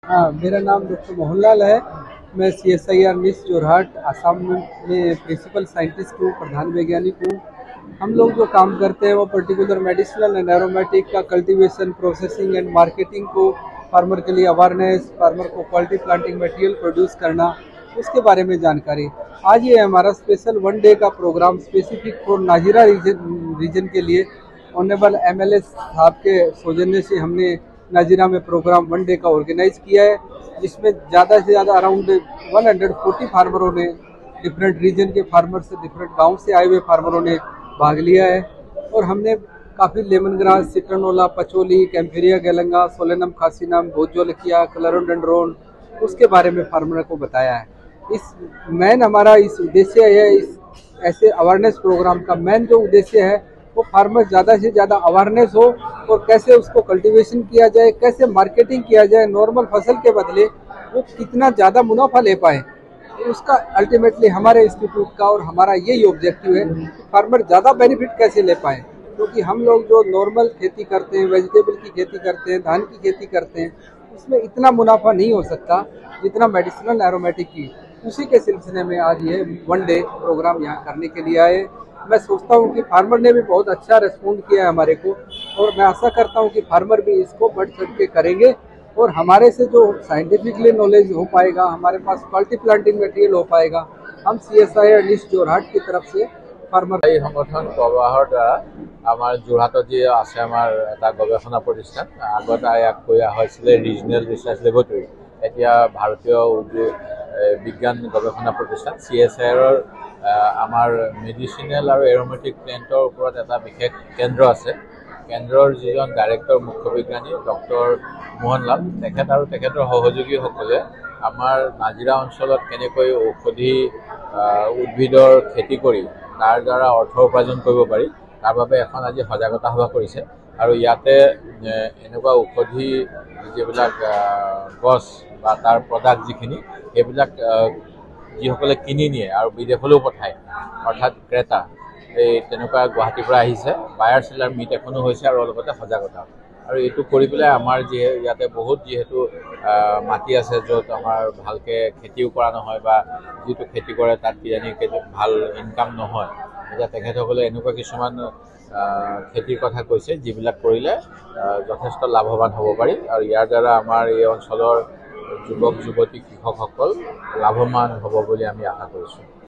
हाँ, मेरा नाम डॉक्टर मोहनलाल है। मैं CSIR निस जोरहाट आसाम में प्रिंसिपल साइंटिस्ट हूँ, प्रधान वैज्ञानिक हूँ। हम लोग जो काम करते हैं वो पर्टिकुलर मेडिसिनल एंड एरोमेटिक का कल्टीवेशन, प्रोसेसिंग एंड मार्केटिंग को, फार्मर के लिए अवेयरनेस, फार्मर को क्वालिटी प्लांटिंग मटेरियल प्रोड्यूस करना, उसके बारे में जानकारी। आज ये हमारा स्पेशल 1 डे का programme specific for Nazira region के लिए ऑनरेबल MLA साहब के सौजन्य से हमने नाजिरा में प्रोग्राम 1 डे का ऑर्गेनाइज किया है, जिसमें ज़्यादा से ज़्यादा अराउंड 140 फार्मरों ने, डिफरेंट रीजन के फार्मर से, डिफरेंट गांव से आए हुए फार्मरों ने भाग लिया है। और हमने काफ़ी lemon grass, citronella, patchouli, kaempferia galanga, solanum khasianum, bhut jolokia, clerodendron, उसके बारे में फार्मर को बताया है। इस मेन हमारा इस उद्देश्य है, इस ऐसे अवेयरनेस प्रोग्राम का मेन जो उद्देश्य है वो फार्मर ज़्यादा से ज़्यादा अवेयरनेस हो और कैसे उसको कल्टीवेशन किया जाए, कैसे मार्केटिंग किया जाए, नॉर्मल फसल के बदले वो कितना ज़्यादा मुनाफा ले पाए। उसका अल्टीमेटली हमारे इंस्टीट्यूट का और हमारा यही ऑब्जेक्टिव है कि फार्मर ज़्यादा बेनिफिट कैसे ले पाए। क्योंकि हम लोग जो नॉर्मल खेती करते हैं, वेजिटेबल की खेती करते हैं, धान की खेती करते हैं, उसमें इतना मुनाफा नहीं हो सकता जितना मेडिसिनल एरोमेटिक की। उसी के सिलसिले में आज ये 1 डे प्रोग्राम यहाँ करने के लिए आए। मैं सोचता हूँ कि फार्मर ने भी बहुत अच्छा रिस्पॉन्ड किया है हमारे को, और मैं आशा करता हूँ कि फार्मर भी इसको बढ़ चढ़ के करेंगे। और हमारे से जो साइंटिफिकली नॉलेज हो पाएगा, हमारे पास क्वालिटी प्लांटिंग मटेरियल हो पाएगा, हम CSIR निस जोरहाट की तरफ से फार्मर এই সংগঠন প্ৰবাহৰ দ্বাৰা আমাৰ যোৰহাটত যি আছে আমাৰ এটা গৱেষণা প্ৰতিষ্ঠান, আগতে ইয়াক কোৱা হৈছিলে ৰিজনেল ৰিচাৰ্চ লেবৰেটৰী, এতিয়া ভাৰতীয় বিজ্ঞান গৱেষণা প্ৰতিষ্ঠান CSIR-ৰ আমাৰ মেডিচিনেল আৰু এৰোমেটিক প্লেণ্টৰ ওপৰত এটা বিশেষ কেন্দ্ৰ আছে। কেন্দ্ৰৰ যিজন ডাইৰেক্টৰ মুখ্য বিজ্ঞানী ডক্টৰ মোহনলাল, তেখেত আৰু তেখেতৰ সহযোগীসকলে আমাৰ নাজিৰা অঞ্চলত কেনেকৈ ঔষধি উদ্ভিদৰ খেতি কৰি তাৰ দ্বাৰা অৰ্থ উপাৰ্জন কৰিব পাৰি, তাৰ বাবে এখন আজি সজাগতা সভা কৰিছে। আৰু ইয়াতে এনেকুৱা ঔষধি যিবিলাক গছ বা তাৰ প্ৰডাক্ট যিখিনি, সেইবিলাক যিসকলে কিনি নিয়ে আৰু বিদেশলৈও পঠায়, অৰ্থাৎ ক্ৰেতা, এই তেনেকুৱা গুৱাহাটীৰ পৰা আহিছে। বায়াৰ সেলাৰ মিট এখনো হৈছে আৰু লগতে সজাগতা। আৰু এইটো কৰি পেলাই আমাৰ ইয়াতে বহুত যিহেতু মাটি আছে য'ত আমাৰ ভালকৈ খেতিও কৰা নহয়, বা যিটো খেতি কৰে তাত কিজানি ভাল ইনকাম নহয়, এতিয়া তেখেতসকলে এনেকুৱা কিছুমান খেতিৰ কথা কৈছে যিবিলাক কৰিলে যথেষ্ট লাভৱান হ'ব পাৰি। আৰু ইয়াৰ দ্বাৰা আমাৰ এই অঞ্চলৰ যুৱক যুৱতী কৃষকসকল লাভৱান হ'ব বুলি আমি আশা কৰিছোঁ।